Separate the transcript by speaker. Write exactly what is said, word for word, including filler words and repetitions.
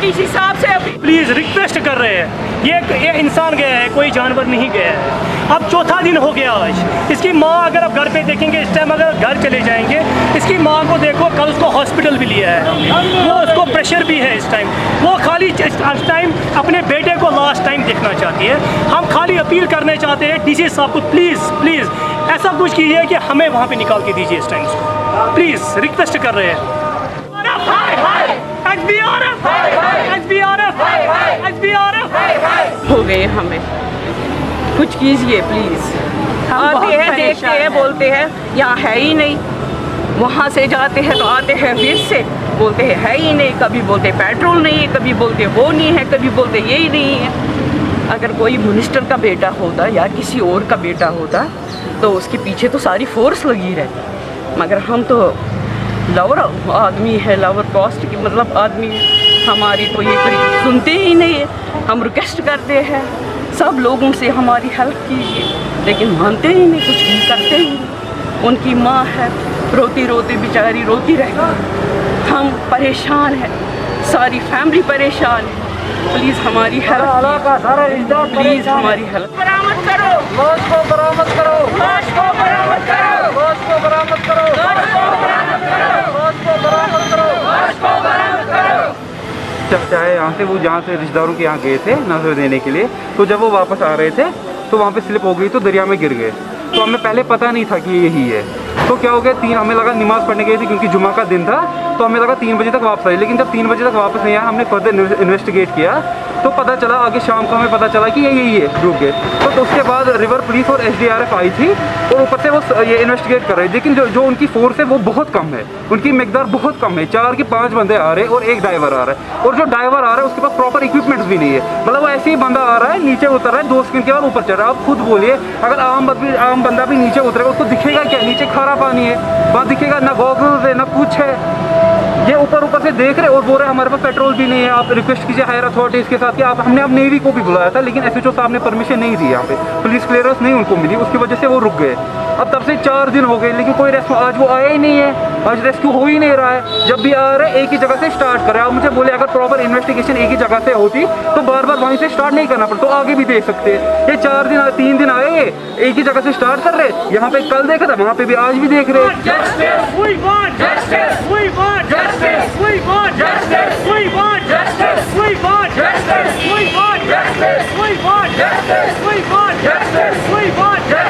Speaker 1: DC साहब से
Speaker 2: please request कर रहे हैं, ये ये इंसान गया है, कोई जानवर नहीं गया है। अब चौथा दिन हो गया आज। इसकी माँ अगर आप घर पे देखेंगे, इस टाइम अगर घर चले जाएंगे, इसकी माँ को देखो, कल उसको हॉस्पिटल भी लिया है, वो उसको प्रेशर भी है इस टाइम। वो खाली इस टाइम अपने बेटे को लास्ट टाइम देखना चाहती है। हम खाली अपील करने चाहते हैं डीसी साहब को, प्लीज़ प्लीज़ ऐसा कुछ कीजिए कि हमें वहाँ पे निकाल के दीजिए इस टाइम को, प्लीज़ रिक्वेस्ट कर रहे हैं।
Speaker 1: हो गए हमें, कुछ कीजिए प्लीज़। आते हैं, देखते हैं, बोलते हैं यहाँ है ही नहीं, वहाँ से जाते हैं तो आते हैं फिर से बोलते हैं है ही नहीं, कभी बोलते पेट्रोल नहीं है, कभी बोलते वो नहीं है, कभी बोलते यही नहीं है। अगर कोई मिनिस्टर का बेटा होता या किसी और का बेटा होता तो उसके पीछे तो सारी फोर्स लगी रहती, मगर हम तो लवर आदमी है, लवर कास्ट की मतलब आदमी, हमारी तो ये कोई सुनते ही नहीं है। हम रिक्वेस्ट करते हैं सब लोगों से हमारी हेल्प कीजिए, लेकिन मानते ही नहीं, कुछ भी करते ही नहीं। उनकी माँ है, रोती रोती बेचारी रोती रहती है, हम परेशान हैं, सारी फैमिली परेशान है। प्लीज़ हमारी हेल्प, प्लीज़ हमारी हेल्प। बरामद करो, लाश को बरामद करो, लाश को बरामद करो, लाश को बरामद करो, लाश को बरामद करो, लाश को बरामद करो, लाश को बरामद करो।
Speaker 3: चाहे यहाँ से वो जहाँ से रिश्तेदारों के यहाँ गए थे नजर देने के लिए, तो जब वो वापस आ रहे थे तो वहाँ पे स्लिप हो गई तो दरिया में गिर गए। तो हमें पहले पता नहीं था कि यही है। तो क्या हो गया, तीन हमें लगा नमाज़ पढ़ने गए थे क्योंकि जुमा का दिन था, तो हमें लगा तीन बजे तक वापस आए। लेकिन जब तीन बजे तक वापस नहीं आया, हमने फर्दर इन्वेस्टिगेट किया तो पता चला आगे शाम को हमें पता चला कि ये यही है डूब गए। तो, तो उसके बाद रिवर पुलिस और एस डी आर एफ आई थी और ऊपर से वो ये इन्वेस्टिगेट कर रहे, लेकिन जो जो उनकी फोर्स है वो बहुत कम है, उनकी मकदार बहुत कम है। चार के पाँच बंदे आ रहे हैं और एक ड्राइवर आ रहा है, और जो ड्राइवर आ रहा है उसके पास प्रॉपर इक्विपमेंट्स भी नहीं है। मतलब वो ऐसे ही बंदा आ रहा है, नीचे उतर रहा है, दो सेकंड के बाद ऊपर चढ़ रहा है। आप खुद बोलिए, अगर आम बंदा आम बंदा भी नीचे उतरेगा उसको दिखेगा क्या? नीचे खारा पानी है, वहाँ दिखेगा ना गॉगल्स है ना कुछ है। ये ऊपर ऊपर से देख रहे और बोल रहे हमारे पास पेट्रोल भी नहीं है, आप रिक्वेस्ट कीजिए हायर अथॉरिटीज़ के साथ कि आप, हमने अब नेवी को भी बुलाया था लेकिन एस एच ओ साहब ने परमिशन नहीं दी, यहाँ पे पुलिस क्लियरेंस नहीं उनको मिली, उसकी वजह से वो रुक गए। अब तब से चार दिन हो गए लेकिन कोई रेस्क्यू, आज वो आया ही नहीं है, आज रेस्क्यू हो ही नहीं रहा है। जब भी आ रहे हैं एक ही जगह से स्टार्ट कर रहे हैं। आप मुझे बोले अगर प्रॉपर इन्वेस्टिगेशन एक ही जगह से होती तो बार बार वहीं से स्टार्ट नहीं करना पड़ता, तो आगे भी देख सकते हैं। ये चार दिन तीन दिन आए, ये एक ही जगह से स्टार्ट कर रहे, यहाँ पे कल देखा था, वहाँ पे भी आज भी देख रहे।
Speaker 4: Justice! We want justice! We want justice! We want justice! We want justice! We want justice!